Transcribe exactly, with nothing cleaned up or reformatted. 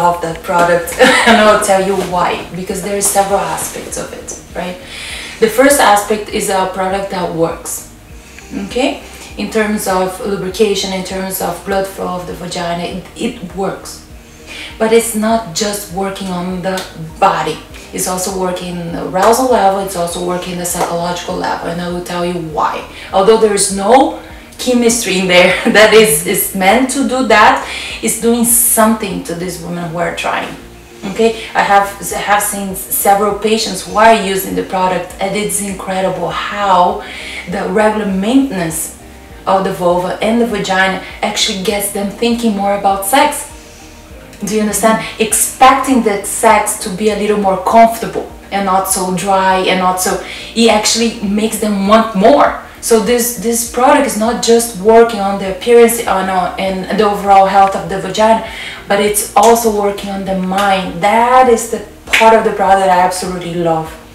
love that product, and I'll tell you why. Because there are several aspects of it, right? The first aspect is a product that works, okay? In terms of lubrication, in terms of blood flow of the vagina, it, it works. But it's not just working on the body. It's also working in the arousal level, it's also working in the psychological level, and I will tell you why. Although there is no chemistry in there that is, is meant to do that, it's doing something to these women who are trying. Okay, I have, have seen several patients who are using the product, and it's incredible how the regular maintenance of the vulva and the vagina actually gets them thinking more about sex. Do you understand? Expecting that sex to be a little more comfortable and not so dry and not so, it actually makes them want more. So this this product is not just working on the appearance on, uh, and the overall health of the vagina, but it's also working on the mind. That is the part of the product that I absolutely love.